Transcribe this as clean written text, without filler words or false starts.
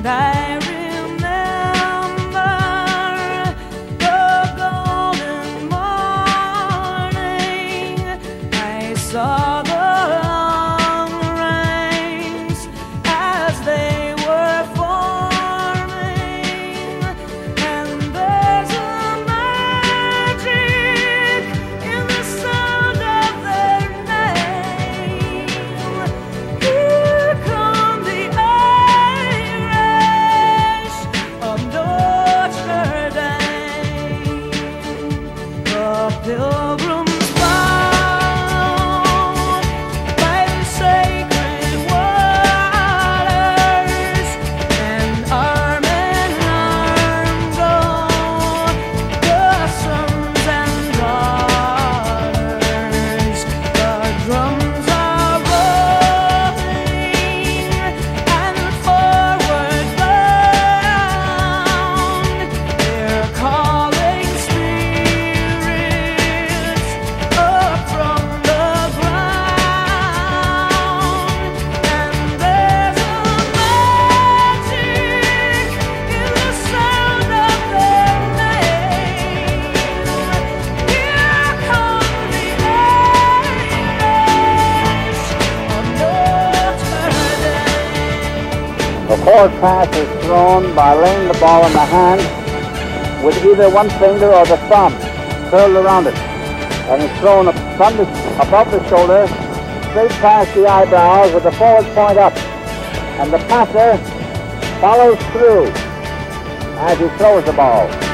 And I remember the golden morning I saw the long ranks as they were forming, and there's a magic in the sound of their name. Here come the Irish of Notre Dame, the pilgrims bound by the sacred waters, and arm in arm go the sons and daughters. The drums are rolling and forward bound. They're calling spirits up from the ground, and there's a magic in the sound of their name. Here come the Irish of Notre Dame. The forward pass is thrown by laying the ball in the hand with either one finger or the thumb curled around it, and it's thrown above the shoulder, straight past the eyebrows with the forward point up, and the passer follows through as he throws the ball.